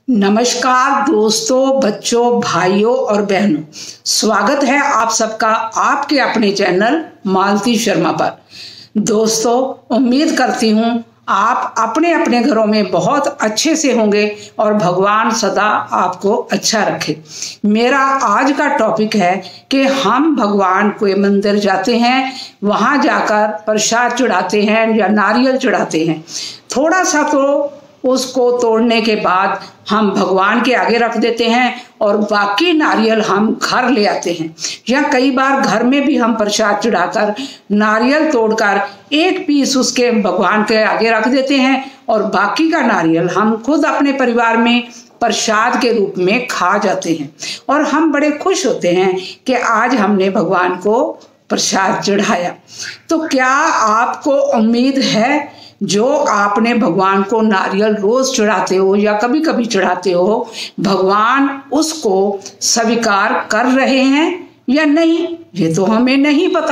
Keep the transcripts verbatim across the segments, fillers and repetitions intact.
नमस्कार दोस्तों, बच्चों, भाइयों और बहनों, स्वागत है आप सबका आपके अपने चैनल मालती शर्मा पर। दोस्तों, उम्मीद करती हूँ आप अपने अपने घरों में बहुत अच्छे से होंगे और भगवान सदा आपको अच्छा रखे। मेरा आज का टॉपिक है कि हम भगवान के मंदिर जाते हैं, वहाँ जाकर प्रसाद चढ़ाते हैं या नारियल चढ़ाते हैं। थोड़ा सा तो उसको तोड़ने के बाद हम भगवान के आगे रख देते हैं और बाकी नारियल हम घर ले आते हैं, या कई बार घर में भी हम प्रसाद चढ़ाकर नारियल तोड़कर एक पीस उसके भगवान के आगे रख देते हैं और बाकी का नारियल हम खुद अपने परिवार में प्रसाद के रूप में खा जाते हैं। और हम बड़े खुश होते हैं कि आज हमने भगवान को प्रसाद चढ़ाया। तो क्या आपको उम्मीद है जो आपने भगवान को नारियल रोज चढ़ाते हो या कभी कभी चढ़ाते हो, भगवान उसको स्वीकार कर रहे हैं या नहीं, ये तो हमें नहीं पता।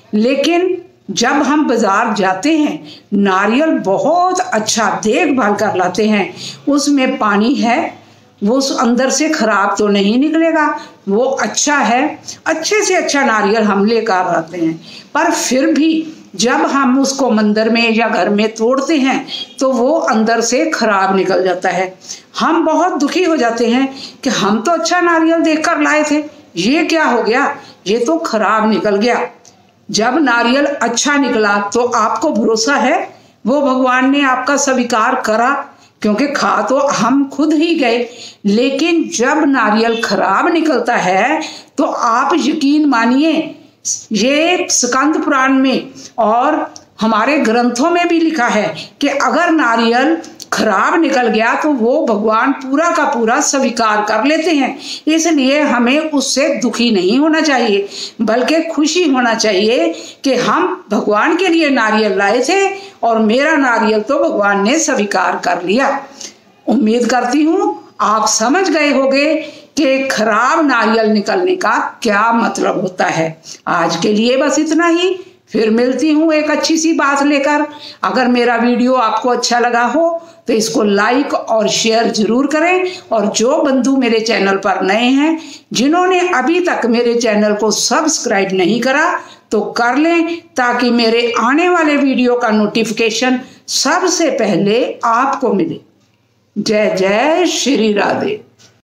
लेकिन जब हम बाजार जाते हैं, नारियल बहुत अच्छा देखभाल कर लाते हैं, उसमें पानी है, वो अंदर से खराब तो नहीं निकलेगा, वो अच्छा है, अच्छे से अच्छा नारियल हम लेकर आते हैं। पर फिर भी जब हम उसको मंदिर में या घर में तोड़ते हैं तो वो अंदर से खराब निकल जाता है। हम बहुत दुखी हो जाते हैं कि हम तो अच्छा नारियल देखकर लाए थे, ये क्या हो गया, ये तो खराब निकल गया। जब नारियल अच्छा निकला तो आपको भरोसा है वो भगवान ने आपका स्वीकार करा, क्योंकि खा तो हम खुद ही गए। लेकिन जब नारियल खराब निकलता है तो आप यकीन मानिए, ये स्कंद पुराण में और हमारे ग्रंथों में भी लिखा है कि अगर नारियल खराब निकल गया तो वो भगवान पूरा का पूरा स्वीकार कर लेते हैं। इसलिए हमें उससे दुखी नहीं होना चाहिए, बल्कि खुशी होना चाहिए कि हम भगवान के लिए नारियल लाए थे और मेरा नारियल तो भगवान ने स्वीकार कर लिया। उम्मीद करती हूँ आप समझ गए होंगे कि खराब नारियल निकलने का क्या मतलब होता है। आज के लिए बस इतना ही, फिर मिलती हूँ एक अच्छी सी बात लेकर। अगर मेरा वीडियो आपको अच्छा लगा हो तो इसको लाइक और शेयर जरूर करें, और जो बंधु मेरे चैनल पर नए हैं, जिन्होंने अभी तक मेरे चैनल को सब्सक्राइब नहीं करा तो कर लें, ताकि मेरे आने वाले वीडियो का नोटिफिकेशन सबसे पहले आपको मिले। जय जय श्री राधे।